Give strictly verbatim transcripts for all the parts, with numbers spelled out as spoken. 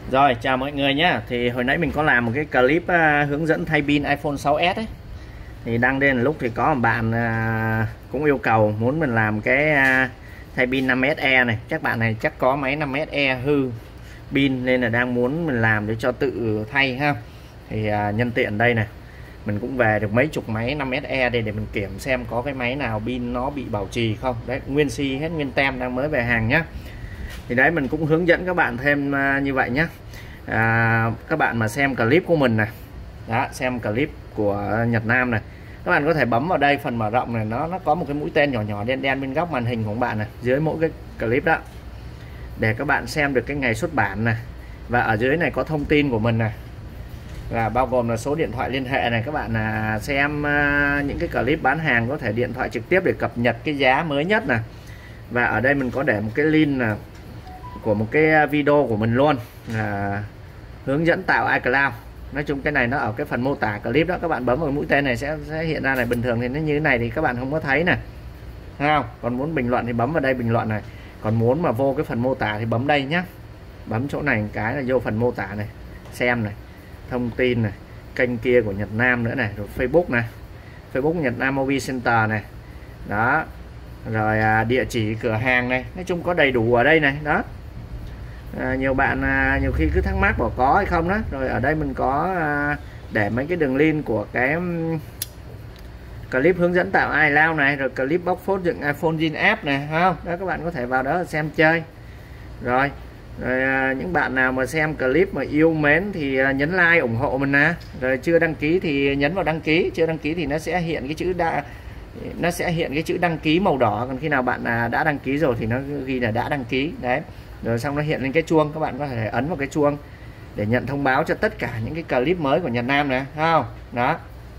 Rồi, chào mọi người nhé. Thì hồi nãy mình có làm một cái clip uh, hướng dẫn thay pin iPhone sáu S ấy. Thì đăng lên lúc thì có một bạn uh, cũng yêu cầu muốn mình làm cái uh, thay pin năm S E này. Chắc bạn này chắc có máy năm S E hư pin nên là đang muốn mình làm để cho tự thay ha. Thì uh, nhân tiện đây này, mình cũng về được mấy chục máy năm S E đây để mình kiểm xem có cái máy nào pin nó bị bảo trì không. Đấy, nguyên si hết, nguyên tem đang mới về hàng nhá. Thì đấy, mình cũng hướng dẫn các bạn thêm uh, như vậy nhé. À, các bạn mà xem clip của mình này, đó, xem clip của Nhật Nam này, các bạn có thể bấm vào đây phần mở rộng này, nó nó có một cái mũi tên nhỏ nhỏ đen đen bên góc màn hình của bạn này, dưới mỗi cái clip đó, để các bạn xem được cái ngày xuất bản này, và ở dưới này có thông tin của mình này, và bao gồm là số điện thoại liên hệ này. Các bạn là xem uh, những cái clip bán hàng có thể điện thoại trực tiếp để cập nhật cái giá mới nhất này. Và ở đây mình có để một cái link là của một cái video của mình luôn, là hướng dẫn tạo iCloud. Nói chung cái này nó ở cái phần mô tả clip đó, các bạn bấm vào mũi tên này sẽ, sẽ hiện ra này. Bình thường thì nó như thế này thì các bạn không có thấy này, thấy không? Còn muốn bình luận thì bấm vào đây bình luận này, còn muốn mà vô cái phần mô tả thì bấm đây nhé. Bấm chỗ này một cái là vô phần mô tả này, xem này, thông tin này, kênh kia của Nhật Nam nữa này, rồi Facebook này, Facebook Nhật Nam Mobile Center này, đó, rồi à, địa chỉ cửa hàng này, nói chung có đầy đủ ở đây này đó. À, nhiều bạn à, nhiều khi cứ thắc mắc bảo có hay không đó. Rồi ở đây mình có à, để mấy cái đường link của cái um, clip hướng dẫn tạo iCloud này, rồi clip bóc phốt dựng iPhone Zin app này, không đó, các bạn có thể vào đó xem chơi. Rồi, rồi à, những bạn nào mà xem clip mà yêu mến thì à, nhấn like ủng hộ mình nè. Rồi chưa đăng ký thì nhấn vào đăng ký, chưa đăng ký thì nó sẽ hiện cái chữ đã nó sẽ hiện cái chữ đăng ký màu đỏ. Còn khi nào bạn à, đã đăng ký rồi thì nó ghi là đã đăng ký đấy. Rồi xong nó hiện lên cái chuông, các bạn có thể ấn vào cái chuông để nhận thông báo cho tất cả những cái clip mới của Nhật Nam này, thấy không? Đó.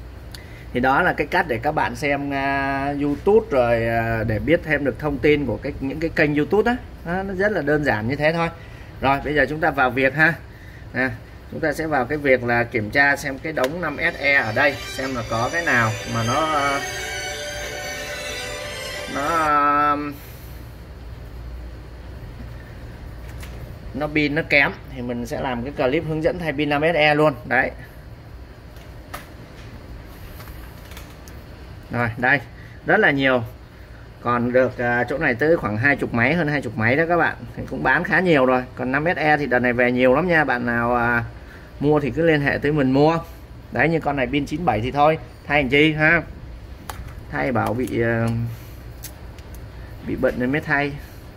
Thì đó là cái cách để các bạn xem uh, YouTube, rồi uh, để biết thêm được thông tin của cái những cái kênh YouTube đó. Đó, nó rất là đơn giản như thế thôi. Rồi bây giờ chúng ta vào việc ha. À, chúng ta sẽ vào cái việc là kiểm tra xem cái đống năm S E ở đây, xem là có cái nào mà nó uh, nó uh, nó pin nó kém thì mình sẽ làm cái clip hướng dẫn thay pin năm S E luôn đấy. Rồi đây, rất là nhiều, còn được uh, chỗ này tới khoảng hai chục máy, hơn hai chục máy đó các bạn, thì cũng bán khá nhiều rồi. Còn năm S E thì đợt này về nhiều lắm nha, bạn nào uh, mua thì cứ liên hệ tới mình mua đấy. Như con này pin chín bảy thì thôi, thay làm chi ha, thay bảo bị uh, bị bệnh nên mới thay.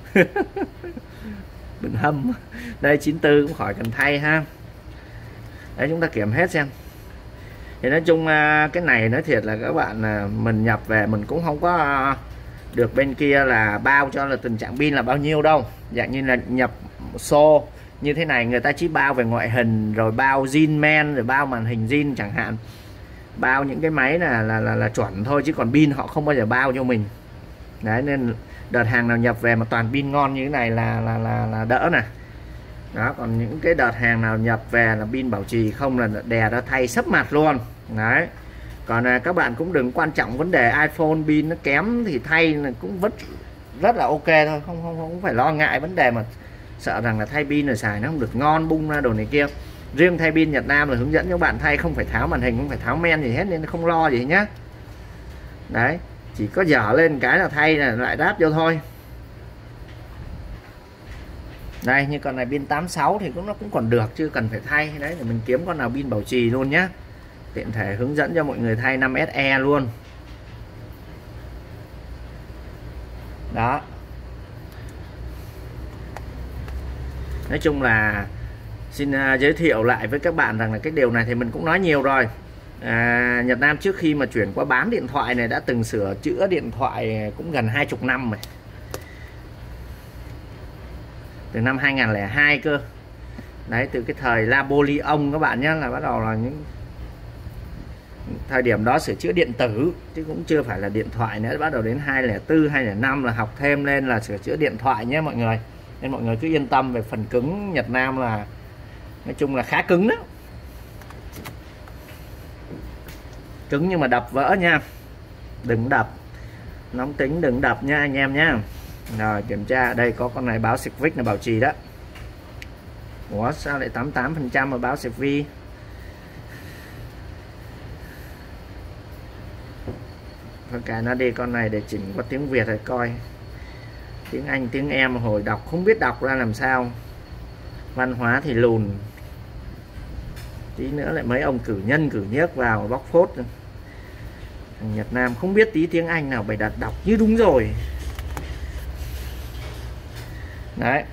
Bệnh hâm. Đây chín tư cũng khỏi cần thay ha. Đấy, chúng ta kiểm hết xem. Thì nói chung cái này nói thiệt là các bạn, mình nhập về mình cũng không có được bên kia là bao cho là tình trạng pin là bao nhiêu đâu. Dạng như là nhập xô như thế này, người ta chỉ bao về ngoại hình, rồi bao zin men, rồi bao màn hình zin chẳng hạn, bao những cái máy là là là, là chuẩn thôi, chứ còn pin họ không bao giờ bao cho mình. Đấy, nên đợt hàng nào nhập về mà toàn pin ngon như thế này là là là, là đỡ nè. Đó, còn những cái đợt hàng nào nhập về là pin bảo trì không là đè ra thay sấp mặt luôn. Đấy. Còn à, các bạn cũng đừng quan trọng vấn đề iPhone pin nó kém thì thay là cũng rất rất là ok thôi, không không không phải lo ngại vấn đề mà sợ rằng là thay pin rồi xài nó không được ngon, bung ra đồ này kia. Riêng thay pin Nhật Nam là hướng dẫn cho bạn thay không phải tháo màn hình, không phải tháo men gì hết, nên không lo gì nhá. Đấy, chỉ có dở lên cái là thay là lại đáp vô thôi. Đây, như con này pin tám sáu thì cũng nó cũng còn được, chưa cần phải thay. Đấy, để mình kiếm con nào pin bảo trì luôn nhé, tiện thể hướng dẫn cho mọi người thay năm S E luôn. Đó. Nói chung là xin uh, giới thiệu lại với các bạn rằng là cái điều này thì mình cũng nói nhiều rồi. À, Nhật Nam trước khi mà chuyển qua bán điện thoại này đã từng sửa chữa điện thoại cũng gần hai chục năm rồi, từ năm hai nghìn không trăm lẻ hai cơ. Đấy, từ cái thời Napoleon các bạn nhé, là bắt đầu là những thời điểm đó sửa chữa điện tử chứ cũng chưa phải là điện thoại nữa. Bắt đầu đến hai nghìn không trăm lẻ bốn, hai nghìn không trăm lẻ năm là học thêm lên là sửa chữa điện thoại nhé mọi người. Nên mọi người cứ yên tâm về phần cứng Nhật Nam là nói chung là khá cứng đó. Cứng nhưng mà đập vỡ nha, đừng đập, nóng tính đừng đập nha anh em nhé. Rồi kiểm tra, đây có con này báo Civic là bảo trì đó. Ủa sao lại tám mươi tám phần trăm mà báo sạc vi? Thôi cả nó đi, con này để chỉnh qua tiếng Việt rồi coi. Tiếng Anh tiếng em hồi đọc không biết đọc ra làm sao. Văn hóa thì lùn. Tí nữa lại mấy ông cử nhân cử nhiếc vào bóc phốt. Thằng Nhật Nam không biết tí tiếng Anh nào bày đặt đọc như đúng rồi. Đấy.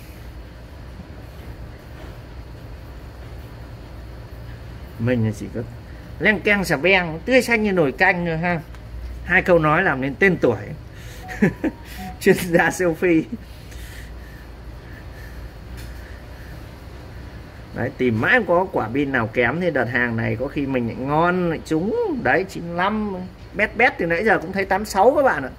Mình chỉ có len keng xà beng, tươi xanh như nồi canh nữa ha. Hai câu nói làm nên tên tuổi. Chuyên gia selfie. Đấy, tìm mãi không có quả pin nào kém thì đợt hàng này có khi mình lại ngon lại trúng. Đấy, chín mươi lăm. Bét bét từ nãy giờ cũng thấy tám mươi sáu các bạn ạ.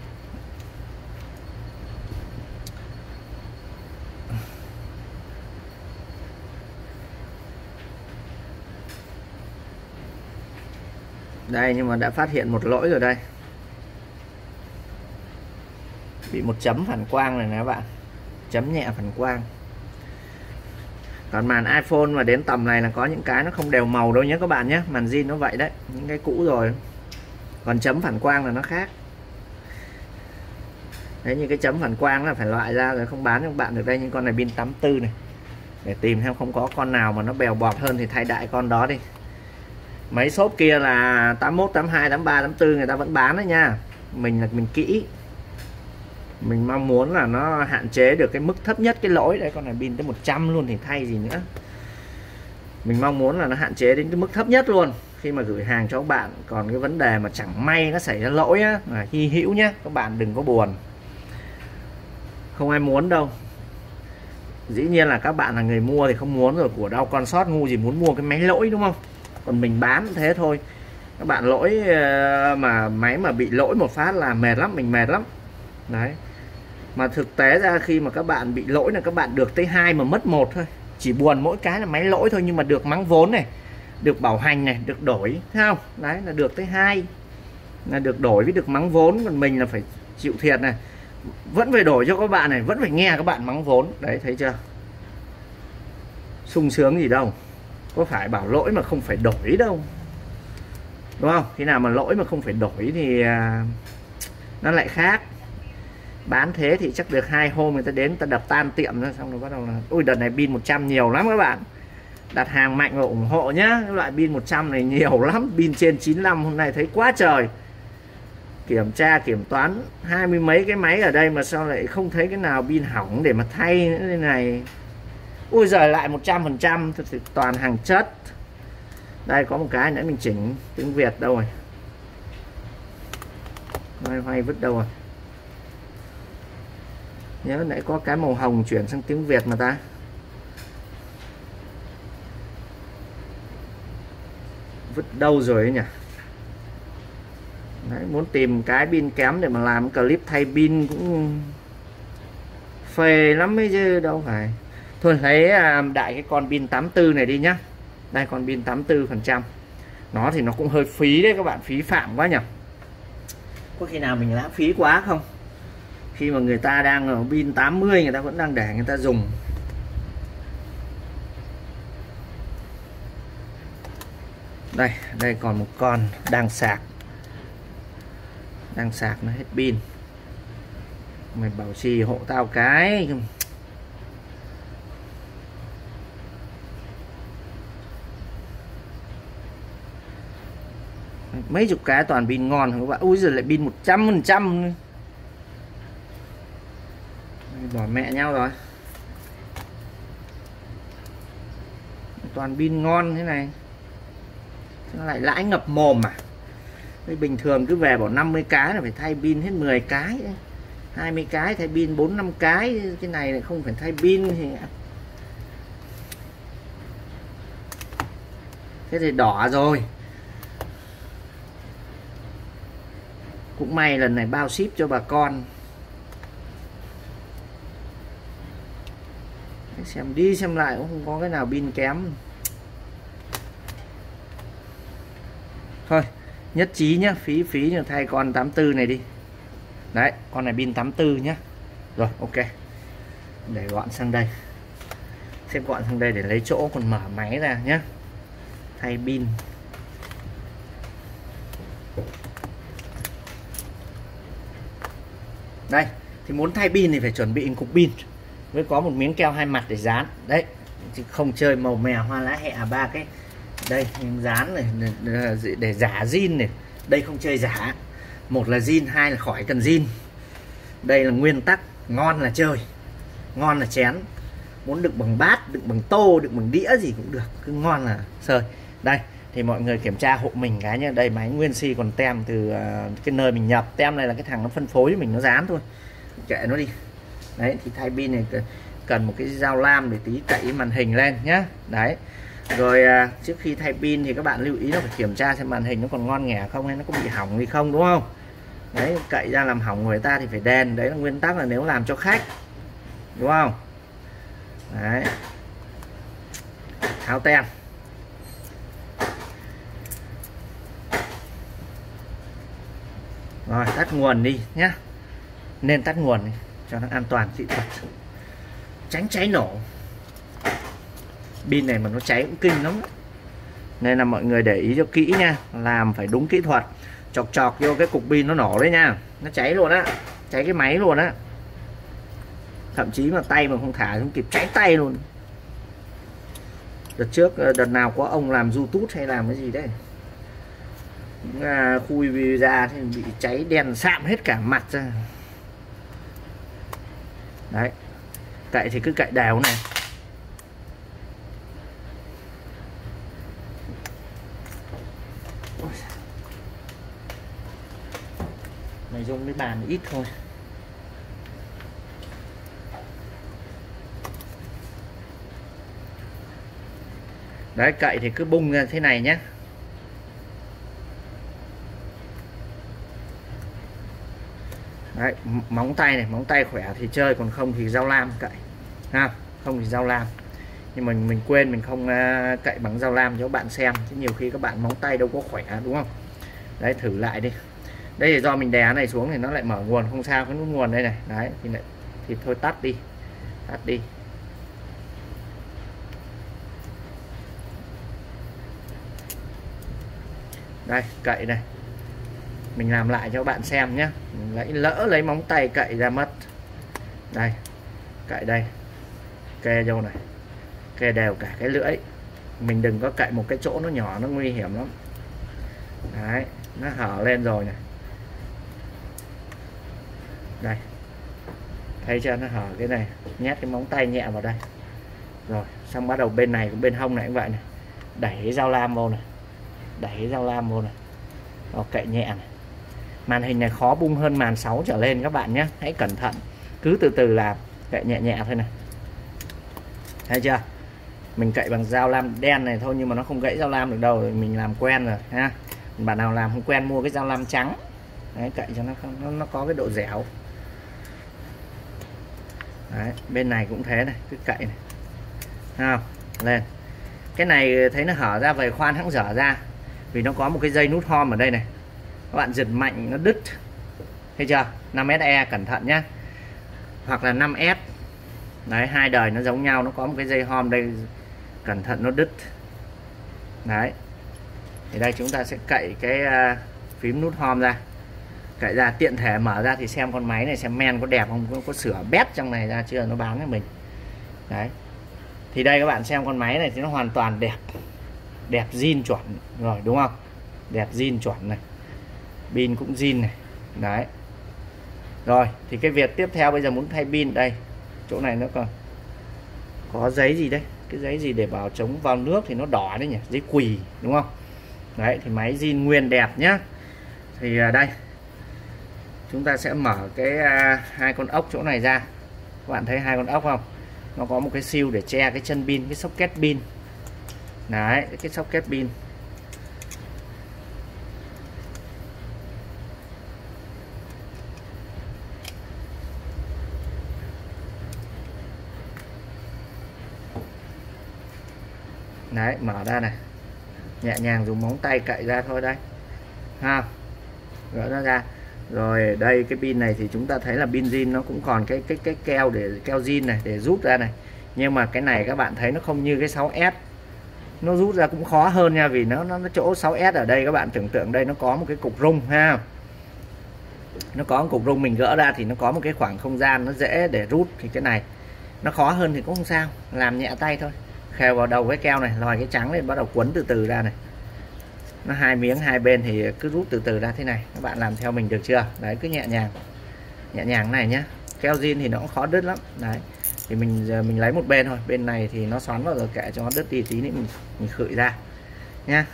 Đây, nhưng mà đã phát hiện một lỗi rồi đây. Bị một chấm phản quang này nè các bạn. Chấm nhẹ phản quang. Còn màn iPhone mà đến tầm này là có những cái nó không đều màu đâu nhé các bạn nhé. Màn zin nó vậy đấy. Những cái cũ rồi. Còn chấm phản quang là nó khác. Đấy, như cái chấm phản quang là phải loại ra rồi không bán cho các bạn được đây. Những con này pin tám mươi tư này. Để tìm xem không có con nào mà nó bèo bọt hơn thì thay đại con đó đi. Mấy shop kia là tám mươi mốt, tám mươi hai, tám mươi ba, tám mươi tư người ta vẫn bán đấy nha. Mình là mình kỹ. Mình mong muốn là nó hạn chế được cái mức thấp nhất cái lỗi. Đây, con này pin tới một trăm luôn thì thay gì nữa. Mình mong muốn là nó hạn chế đến cái mức thấp nhất luôn khi mà gửi hàng cho các bạn. Còn cái vấn đề mà chẳng may nó xảy ra lỗi á, là hy hữu nhé. Các bạn đừng có buồn. Không ai muốn đâu. Dĩ nhiên là các bạn là người mua thì không muốn rồi. Của đau con sót ngu gì muốn mua cái máy lỗi đúng không? Còn mình bán thế thôi. Các bạn lỗi mà máy mà bị lỗi một phát là mệt lắm. Mình mệt lắm. Đấy. Mà thực tế ra khi mà các bạn bị lỗi là các bạn được tới hai mà mất một thôi. Chỉ buồn mỗi cái là máy lỗi thôi. Nhưng mà được mắng vốn này, được bảo hành này, được đổi, thấy không? Đấy là được tới hai. Là được đổi với được mắng vốn. Còn mình là phải chịu thiệt này. Vẫn phải đổi cho các bạn này. Vẫn phải nghe các bạn mắng vốn. Đấy, thấy chưa? Sung sướng gì đâu. Có phải bảo lỗi mà không phải đổi đâu. Đúng không? Khi nào mà lỗi mà không phải đổi thì à, nó lại khác. Bán thế thì chắc được hai hôm người ta đến người ta đập tan tiệm ra. Xong rồi bắt đầu là ui đợt này pin một trăm nhiều lắm các bạn. Đặt hàng mạnh và ủng hộ nhá. Cái loại pin một trăm này nhiều lắm. Pin trên chín mươi lăm hôm nay thấy quá trời. Kiểm tra kiểm toán hai mươi mấy cái máy ở đây mà sao lại không thấy cái nào pin hỏng để mà thay nữa đây này. Ui giời, lại một trăm phần trăm thì toàn hàng chất. Đây có một cái nãy mình chỉnh tiếng Việt đâu rồi. Hoay hoay vứt đâu rồi. Nhớ nãy có cái màu hồng chuyển sang tiếng Việt mà ta. Vứt đâu rồi ấy nhỉ. Đấy, muốn tìm cái pin kém để mà làm clip thay pin cũng phê lắm ấy chứ đâu phải. Thôi lấy đại cái con pin tám mươi tư này đi nhá. Đây con pin tám mươi tư phần trăm. Nó thì nó cũng hơi phí đấy các bạn, phí phạm quá nhỉ. Có khi nào mình lãng phí quá không? Khi mà người ta đang ở pin tám mươi người ta vẫn đang để người ta dùng. Đây, đây còn một con đang sạc. Đang sạc nó hết pin. Mày bảo trì hộ tao cái. Mấy chục cái toàn pin ngon các bạn. Ui giờ lại pin một trăm phần trăm. Bỏ mẹ nhau rồi. Toàn pin ngon thế này. Nó lại lãi ngập mồm à. Đây bình thường cứ về bảo năm mươi cái là phải thay pin hết mười cái. hai mươi cái thay pin bốn năm cái. Cái này lại không phải thay pin thì... Thế thì đỏ rồi. Cũng may lần này bao ship cho bà con. Xem đi xem lại cũng không có cái nào pin kém. Thôi nhất trí nhá. Phí phí như thay con tám mươi tư này đi. Đấy con này pin tám mươi tư nhá. Rồi ok. Để gọn sang đây. xếp gọn sang đây để lấy chỗ, còn mở máy ra nhé. Thay pin. Đây, thì muốn thay pin thì phải chuẩn bị cục pin với có một miếng keo hai mặt để dán. Đấy, chứ không chơi màu mè hoa lá hẹ ba cái. Đây, dán này để giả zin này. Đây không chơi giả. Một là zin, hai là khỏi cần zin. Đây là nguyên tắc, ngon là chơi, ngon là chén. Muốn đựng bằng bát, đựng bằng tô, đựng bằng đĩa gì cũng được, cứ ngon là sơi. Đây, thì mọi người kiểm tra hộ mình cái nhá. Đây máy nguyên si còn tem từ uh, cái nơi mình nhập. Tem này là cái thằng nó phân phối mình, nó dán thôi, kệ nó đi. Đấy, thì thay pin này cần một cái dao lam để tí cậy màn hình lên nhá. Đấy, rồi uh, trước khi thay pin thì các bạn lưu ý là phải kiểm tra xem màn hình nó còn ngon nghẻ không, hay nó có bị hỏng gì không, đúng không? Đấy, cậy ra làm hỏng người ta thì phải đền. Đấy là nguyên tắc, là nếu làm cho khách, đúng không? Đấy, tháo tem. Rồi, tắt nguồn đi nhá. Nên tắt nguồn đi cho nó an toàn kỹ thuật, tránh cháy nổ. Pin này mà nó cháy cũng kinh lắm. Nên là mọi người để ý cho kỹ nha, làm phải đúng kỹ thuật. Chọc chọc vô cái cục pin nó nổ đấy nha, nó cháy luôn á, cháy cái máy luôn á. Thậm chí mà tay mà không thả không kịp cháy tay luôn. Đợt trước, đợt nào có ông làm YouTube hay làm cái gì đấy, à, khui ra thì bị cháy đen sạm hết cả mặt ra. Đấy, cậy thì cứ cậy đều này. Mày dùng cái bàn ít thôi. Đấy, cậy thì cứ bung ra thế này nhé. Đấy, móng tay này, móng tay khỏe thì chơi, còn không thì dao lam cậy ha, không thì dao lam. Nhưng mình mình quên mình không uh, cậy bằng dao lam cho các bạn xem, chứ nhiều khi các bạn móng tay đâu có khỏe, đúng không? Đấy, thử lại đi. Đây là do mình đè này xuống thì nó lại mở nguồn, không sao, cái nút nguồn đây này. Đấy, thì lại thì thôi tắt đi, tắt đi. Đây, cậy này, mình làm lại cho các bạn xem nhé. Lấy lỡ lấy móng tay cậy ra mất. Đây, cậy đây, kê vô này, kê đều cả cái lưỡi. Mình đừng có cậy một cái chỗ nó nhỏ, nó nguy hiểm lắm. Đấy, nó hở lên rồi này. Đây, thấy chưa, nó hở cái này, nhét cái móng tay nhẹ vào đây. Rồi, xong bắt đầu bên này cũng bên hông này cũng vậy này. Đẩy cái dao lam vô này, đẩy cái dao lam vô này. Rồi, cậy nhẹ này. Màn hình này khó bung hơn màn sáu trở lên các bạn nhé, hãy cẩn thận, cứ từ từ làm, cậy nhẹ nhẹ thôi này. Thấy chưa? Mình cậy bằng dao lam đen này thôi, nhưng mà nó không gãy dao lam được đâu, mình làm quen rồi ha. Bạn nào làm không quen mua cái dao lam trắng. Đấy, cậy cho nó nó, nó có cái độ dẻo. Đấy, bên này cũng thế này, cứ cậy này. Thấy không? Lên. Cái này thấy nó hở ra, về khoan hãng dở ra, vì nó có một cái dây nút hom ở đây này. Các bạn giật mạnh nó đứt. Thấy chưa? năm S E cẩn thận nhé. Hoặc là năm S. Đấy, hai đời nó giống nhau, nó có một cái dây hom đây, cẩn thận nó đứt. Đấy. Thì đây chúng ta sẽ cậy cái uh, phím nút hom ra. Cậy ra, tiện thể mở ra thì xem con máy này xem men có đẹp không, có, có sửa bét trong này ra chưa, nó bán cho mình. Đấy. Thì đây các bạn xem con máy này thì nó hoàn toàn đẹp. Đẹp zin chuẩn rồi, đúng không? Đẹp zin chuẩn này. Pin cũng zin này. Đấy. Rồi, thì cái việc tiếp theo bây giờ muốn thay pin, đây. Chỗ này nó còn có giấy gì đấy, cái giấy gì để bảo chống vào nước thì nó đỏ đấy nhỉ, giấy quỳ, đúng không? Đấy, thì máy zin nguyên đẹp nhá. Thì à, đây chúng ta sẽ mở cái à, hai con ốc chỗ này ra. Các bạn thấy hai con ốc không? Nó có một cái siêu để che cái chân pin, cái socket pin. Đấy, cái socket pin. Đấy, mở ra này, nhẹ nhàng dùng móng tay cậy ra thôi đây ha, gỡ nó ra. Rồi đây cái pin này thì chúng ta thấy là pin zin nó cũng còn cái cái cái keo để keo zin này để rút ra này, Nhưng mà cái này các bạn thấy nó không như cái sáu S, nó rút ra cũng khó hơn nha, vì nó nó, nó chỗ sáu S ở đây các bạn tưởng tượng đây nó có một cái cục rung ha, nó có một cục rung, mình gỡ ra thì nó có một cái khoảng không gian nó dễ để rút. Thì cái này nó khó hơn thì cũng không sao, làm nhẹ tay thôi, khều vào đầu cái keo này, lòi cái trắng lên, bắt đầu quấn từ từ ra này, nó hai miếng hai bên thì cứ rút từ từ ra thế này. Các bạn làm theo mình được chưa? Đấy, cứ nhẹ nhàng nhẹ nhàng này nhá. Keo zin thì nó cũng khó đứt lắm. Đấy, thì mình giờ mình lấy một bên thôi, bên này thì nó xoắn vào rồi, kệ cho nó đứt đi, tí nữa mình mình khựi ra nhá.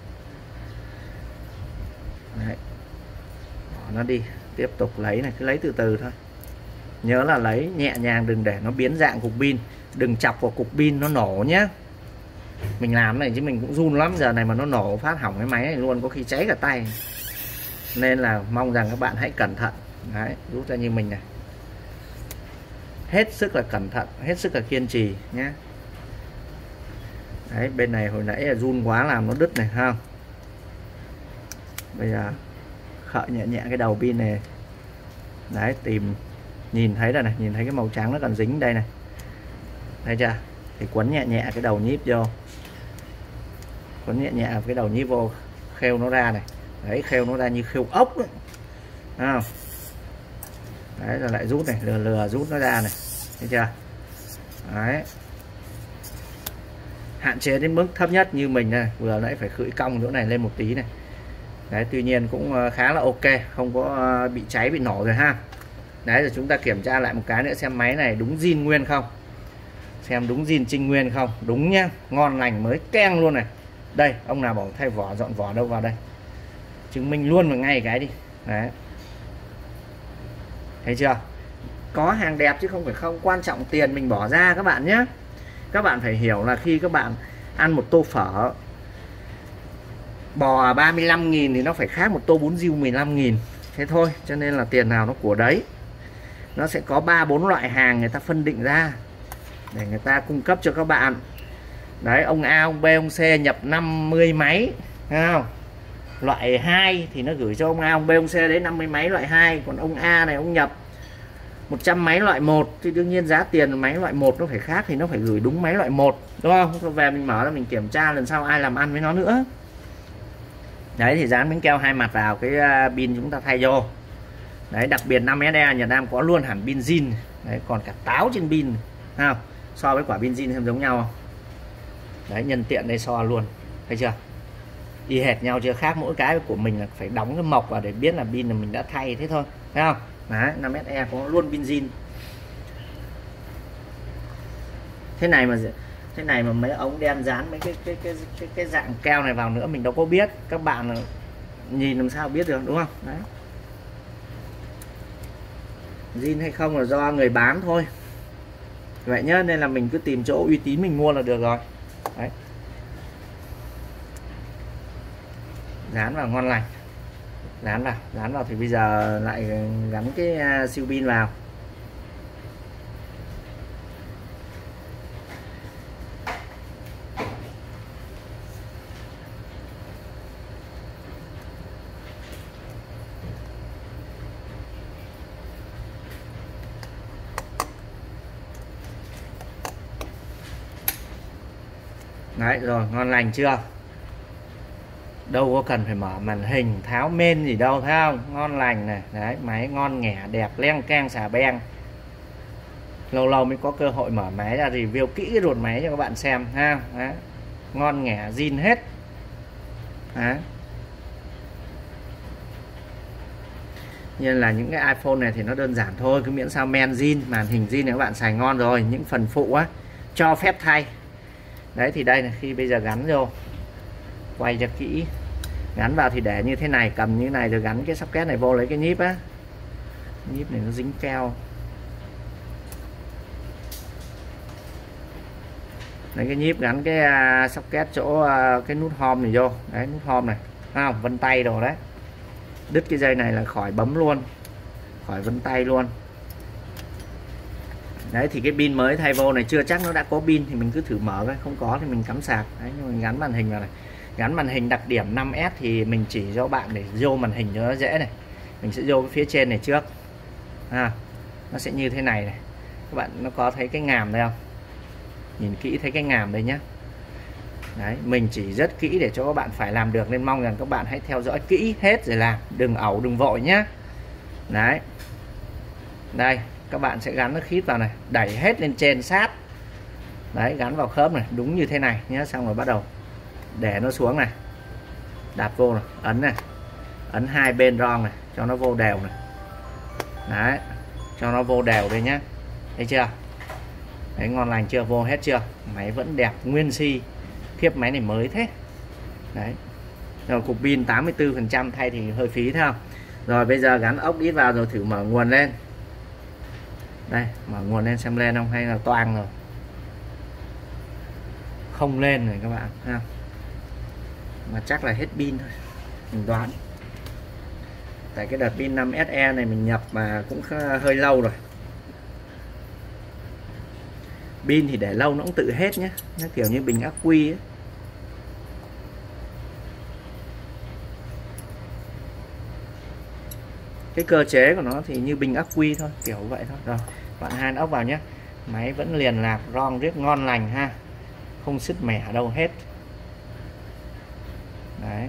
Đấy, bỏ nó đi, tiếp tục lấy này, cứ lấy từ từ thôi, nhớ là lấy nhẹ nhàng, đừng để nó biến dạng cục pin, đừng chọc vào cục pin nó nổ nhé. Mình làm này chứ mình cũng run lắm, giờ này mà nó nổ phát hỏng cái máy này luôn, có khi cháy cả tay. Nên là mong rằng các bạn hãy cẩn thận. Đấy, rút ra như mình này, hết sức là cẩn thận, hết sức là kiên trì nhé. Đấy, bên này hồi nãy là run quá làm nó đứt này ha. Bây giờ khởi nhẹ nhẹ cái đầu pin này. Đấy, tìm, nhìn thấy rồi này, nhìn thấy cái màu trắng nó còn dính đây này, thấy chưa? Thì quấn nhẹ nhẹ cái đầu nhíp vô, quấn nhẹ nhẹ cái đầu nhíp vô, khêu nó ra này. Đấy, khêu nó ra như khêu ốc đấy. À, đấy, rồi lại rút này, lừa lừa rút nó ra này, thấy chưa? Đấy, hạn chế đến mức thấp nhất như mình này, vừa nãy phải khựi cong chỗ này lên một tí này. Đấy, tuy nhiên cũng khá là ok, không có bị cháy bị nổ rồi ha. Đấy, rồi chúng ta kiểm tra lại một cái nữa xem máy này đúng zin nguyên không, xem đúng zin trinh nguyên không. Đúng nhá, ngon lành mới keng luôn này. Đây, ông nào bảo thay vỏ, dọn vỏ đâu vào đây, chứng minh luôn vào ngay cái đi. Đấy, thấy chưa? Có hàng đẹp chứ không phải không, quan trọng tiền mình bỏ ra các bạn nhé. Các bạn phải hiểu là khi các bạn ăn một tô phở bò ba mươi lăm nghìn thì nó phải khác một tô bún riêu mười lăm nghìn. Thế thôi, cho nên là tiền nào nó của đấy. Nó sẽ có ba bốn loại hàng người ta phân định ra để người ta cung cấp cho các bạn. Đấy, ông A, ông B, ông C nhập năm mươi máy, thấy không? Loại hai thì nó gửi cho ông A, ông B, ông C đấy năm mươi máy loại hai. Còn ông A này ông nhập một trăm máy loại một thì đương nhiên giá tiền máy loại một nó phải khác, thì nó phải gửi đúng máy loại một, đúng không? Rồi về mình mở ra mình kiểm tra, lần sau ai làm ăn với nó nữa. Đấy, thì dán miếng keo hai mặt vào cái pin chúng ta thay vô. Đấy, đặc biệt năm S E Nhật Nam có luôn hẳn pin zin. Đấy, còn cả táo trên pin, không? So với quả pin zin xem giống nhau không? Đấy, nhân tiện đây so luôn, thấy chưa? Y hệt nhau chưa, khác mỗi cái của mình là phải đóng cái mộc vào để biết là pin là mình đã thay, thế thôi, thấy không? Đấy, năm S E có luôn pin zin. Thế này mà thế này mà mấy ống đen dán mấy cái cái cái cái, cái dạng keo này vào nữa mình đâu có biết, các bạn nhìn làm sao biết được, đúng không? Đấy, zin hay không là do người bán thôi, vậy nhá. Nên là mình cứ tìm chỗ uy tín mình mua là được rồi. Đấy, dán vào ngon lành, dán vào dán vào thì bây giờ lại gắn cái siêu pin vào. Đấy, rồi ngon lành chưa? Đâu có cần phải mở màn hình tháo main gì đâu, thấy không? Ngon lành này. Đấy, máy ngon nghẻ đẹp, leng keng xà beng. Lâu lâu mới có cơ hội mở máy ra review kỹ cái ruột máy cho các bạn xem ha. Đấy, ngon nghẻ zin hết. Đấy, nên là những cái iPhone này thì nó đơn giản thôi, cứ miễn sao men zin, màn hình zin này các bạn xài ngon rồi. Những phần phụ á cho phép thay. Đấy, thì đây này, khi bây giờ gắn vô, quay cho kỹ, gắn vào thì để như thế này, cầm như này rồi gắn cái socket này vô, lấy cái nhíp á, nhíp này nó dính keo, lấy cái nhíp gắn cái uh, socket chỗ uh, cái nút home này vô. Đấy, nút home này, à, vân tay đồ đấy, đứt cái dây này là khỏi bấm luôn, khỏi vân tay luôn. Đấy, thì cái pin mới thay vô này chưa chắc nó đã có pin, thì mình cứ thử mở coi, không có thì mình cắm sạc. Đấy, nhưng mình gắn màn hình vào này, gắn màn hình đặc điểm năm S thì mình chỉ cho bạn để vô màn hình cho nó dễ này. Mình sẽ vô cái phía trên này trước, à, nó sẽ như thế này này, các bạn nó có thấy cái ngàm đây không? Nhìn kỹ thấy cái ngàm đây nhá. Đấy, mình chỉ rất kỹ để cho các bạn phải làm được, nên mong rằng các bạn hãy theo dõi kỹ hết rồi làm, đừng ẩu đừng vội nhá. Đấy, đây các bạn sẽ gắn nó khít vào này, đẩy hết lên trên sát. Đấy, gắn vào khớp này, đúng như thế này nhé. Xong rồi bắt đầu để nó xuống này, đạp vô này, ấn này, ấn hai bên ron này cho nó vô đều này. Đấy, cho nó vô đều đây nhá. Thấy chưa? Đấy, ngon lành chưa? Vô hết chưa? Máy vẫn đẹp nguyên si, khiếp máy này mới thế. Đấy, rồi cục pin tám mươi tư phần trăm thay thì hơi phí thấy không? Rồi bây giờ gắn ốc đít vào rồi thử mở nguồn lên. Đây, mở nguồn lên xem lên không hay là toang rồi. Không lên rồi các bạn ha. Mà chắc là hết pin thôi, mình đoán. Tại cái đợt pin năm S E này mình nhập mà cũng hơi lâu rồi. Pin thì để lâu nó cũng tự hết nhé, nó kiểu như bình ắc quy ấy. Cái cơ chế của nó thì như bình ắc quy thôi, kiểu vậy thôi. Rồi, bạn hai ốc vào nhé. Máy vẫn liền lạc, ron riết ngon lành ha, không sứt mẻ đâu hết. Đấy.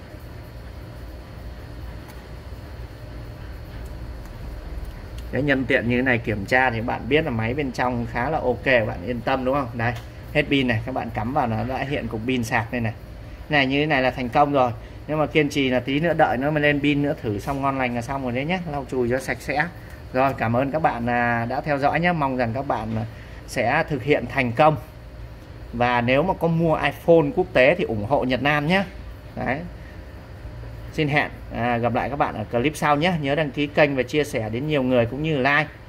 Cái nhân tiện như thế này kiểm tra thì bạn biết là máy bên trong khá là ok, bạn yên tâm đúng không? Đây, hết pin này, các bạn cắm vào nó đã hiện cục pin sạc đây này. Này như thế này là thành công rồi. Nhưng mà kiên trì là tí nữa đợi nó mới lên pin nữa, thử xong ngon lành là xong rồi đấy nhé. Lau chùi cho sạch sẽ. Rồi, cảm ơn các bạn đã theo dõi nhé. Mong rằng các bạn sẽ thực hiện thành công. Và nếu mà có mua iPhone quốc tế thì ủng hộ Nhật Nam nhé. Đấy. Xin hẹn à, gặp lại các bạn ở clip sau nhé. Nhớ đăng ký kênh và chia sẻ đến nhiều người cũng như like.